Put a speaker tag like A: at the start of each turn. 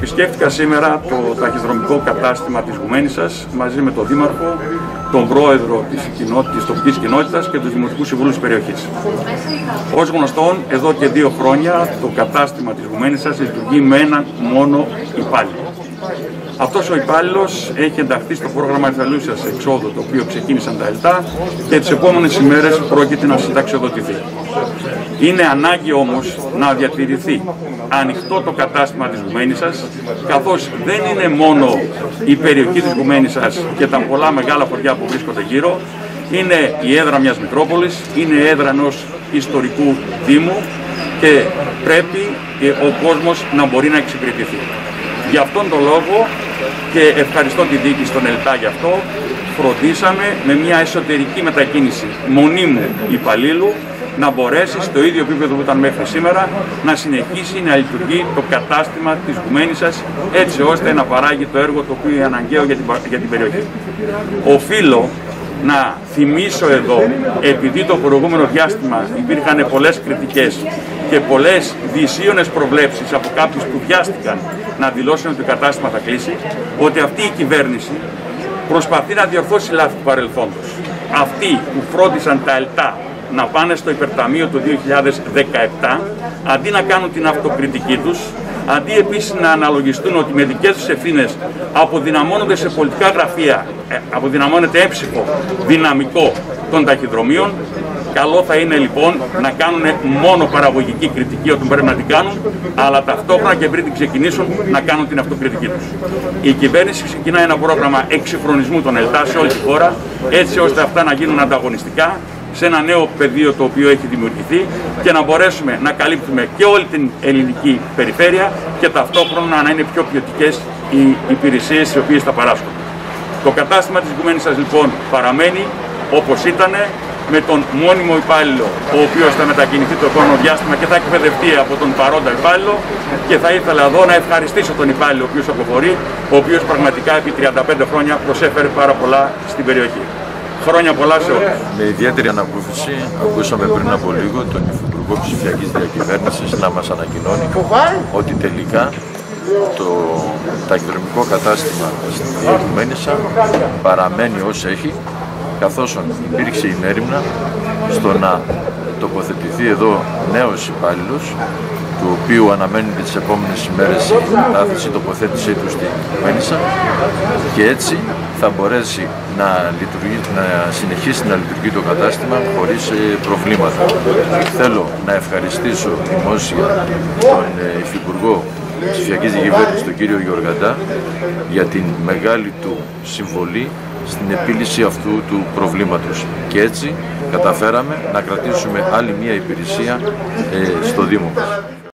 A: Επισκέφτηκα σήμερα το ταχυδρομικό κατάστημα της Γουμαίνισσας μαζί με τον Δήμαρχο, τον Πρόεδρο της τοπικής κοινότητας και τους Δημοτικούς Συμβούλους της περιοχής. Ως γνωστόν, εδώ και 2 χρόνια το κατάστημα της Γουμαίνισσας λειτουργεί με έναν μόνο υπάλληλο. Αυτός ο υπάλληλος έχει ενταχθεί στο πρόγραμμα εθελούσιας εξόδου, το οποίο ξεκίνησαν τα ΕΛΤΑ και τις επόμενες ημέρες πρόκειται να συνταξιοδοτηθεί. Είναι ανάγκη όμως να διατηρηθεί ανοιχτό το κατάστημα της Γουμαίνισσας, καθώς δεν είναι μόνο η περιοχή της Γουμαίνισσας και τα πολλά μεγάλα χωριά που βρίσκονται γύρω, είναι η έδρα μιας Μητρόπολης, είναι η έδρα ενός ιστορικού Δήμου και πρέπει ο κόσμος να μπορεί να εξυπηρετηθεί. Γι' αυτόν τον λόγο, και ευχαριστώ τη διοίκηση των ΕΛΤΑ γι' αυτό, φροντίσαμε με μια εσωτερική μετακίνηση μονίμου υπαλλήλου να μπορέσει στο ίδιο επίπεδο που ήταν μέχρι σήμερα να συνεχίσει να λειτουργεί το κατάστημα της Γουμαίνισσας, έτσι ώστε να παράγει το έργο το οποίο είναι αναγκαίο για την περιοχή. Οφείλω να θυμίσω εδώ, επειδή το προηγούμενο διάστημα υπήρχαν πολλές κριτικές και πολλές δυσίωνες προβλέψεις από κάποιους που βιάστηκαν να δηλώσουν ότι το κατάστημα θα κλείσει, ότι αυτή η κυβέρνηση προσπαθεί να διορθώσει λάθη του παρελθόντος. Αυτοί που φρόντισαν τα ΕΛΤΑ να πάνε στο υπερταμείο το 2017, αντί να κάνουν την αυτοκριτική τους, αντί επίσης να αναλογιστούν ότι με δικές τους ευθύνες αποδυναμώνονται σε πολιτικά γραφεία, αποδυναμώνεται έμψυχο δυναμικό των ταχυδρομείων, καλό θα είναι λοιπόν να κάνουν μόνο παραγωγική κριτική όταν πρέπει να την κάνουν, αλλά ταυτόχρονα και πριν την ξεκινήσουν να κάνουν την αυτοκριτική τους. Η κυβέρνηση ξεκινά ένα πρόγραμμα εξυγχρονισμού των ΕΛΤΑ σε όλη τη χώρα, έτσι ώστε αυτά να γίνουν ανταγωνιστικά σε ένα νέο πεδίο το οποίο έχει δημιουργηθεί και να μπορέσουμε να καλύπτουμε και όλη την ελληνική περιφέρεια και ταυτόχρονα να είναι πιο ποιοτικές οι υπηρεσίες οι οποίες θα παράσχουν. Το κατάστημα της Γουμαίνισσας λοιπόν παραμένει όπως ήταν, με τον μόνιμο υπάλληλο ο οποίος θα μετακινηθεί το επόμενο διάστημα και θα εκπαιδευτεί από τον παρόντα υπάλληλο, και θα ήθελα εδώ να ευχαριστήσω τον υπάλληλο ο οποίος αποχωρεί, ο οποίος πραγματικά επί 35 χρόνια προσέφερε πάρα πολλά στην περιοχή. Χρόνια πολλά σε όλους.
B: Με ιδιαίτερη ανακούφιση ακούσαμε πριν από λίγο τον Υφυπουργό Ψηφιακής Διακυβέρνησης να μας ανακοινώνει ότι τελικά το ταχυδρομικό κατάστημα στη Γουμαίνισσα παραμένει ως έχει, καθώς υπήρξε η μέριμνα στο να τοποθετηθεί εδώ νέος υπάλληλος, του οποίου αναμένεται τις επόμενες ημέρες η μετάθεση, τοποθέτησή του στη Γουμαίνισσα, και έτσι θα μπορέσει να συνεχίσει να λειτουργεί το κατάστημα χωρίς προβλήματα. Θέλω να ευχαριστήσω δημόσια τον Υφυπουργό Ψηφιακής Διακυβέρνησης, τον κύριο Γεωργαντά, για την μεγάλη του συμβολή στην επίλυση αυτού του προβλήματος. Και έτσι καταφέραμε να κρατήσουμε άλλη μία υπηρεσία στο Δήμο μας.